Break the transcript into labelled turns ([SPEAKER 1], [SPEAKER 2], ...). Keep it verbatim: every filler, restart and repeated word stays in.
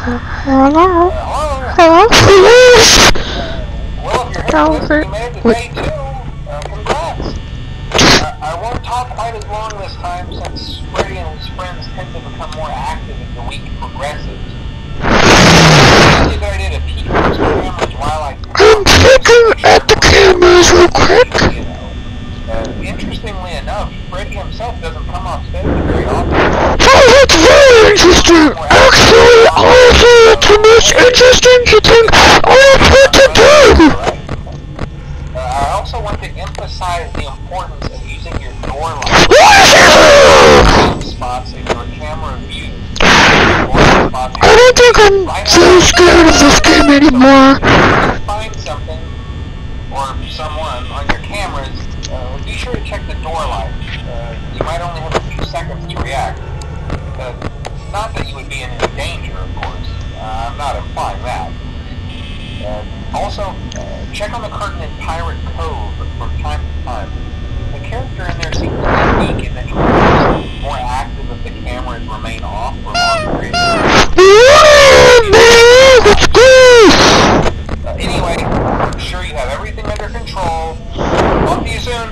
[SPEAKER 1] Hello? Hello?
[SPEAKER 2] Well, if you're here with us, you made it to day two. Uh, congrats. Uh, I won't talk quite as long this time since Freddy and his friends tend to become more active as the week progresses. It's a good idea to peek at those cameras while I talk.
[SPEAKER 1] I'm peeking at the cameras real quick.
[SPEAKER 2] You know. Uh, interestingly enough, Freddy himself doesn't come off stage very often.
[SPEAKER 1] Oh, that's very interesting. Actually, I feel it's the most interesting thing I've had to do.
[SPEAKER 2] Uh, I also want to emphasize the importance of using your door light spots in your camera view.
[SPEAKER 1] I don't think I'm so scared of this game anymore.
[SPEAKER 2] If you find something or someone on your cameras, uh, be sure to check the door light. Uh, you might only have a few seconds to react. Uh, not that you would be in any danger, of course. Uh, I'm not implying that. Uh, also, uh, check on the curtain in Pirate Cove from time to time. The character in there seems to be weak in that he becomes more active if the cameras remain off for longer periods. Uh, anyway, I'm sure you have everything under control. Talk to you soon.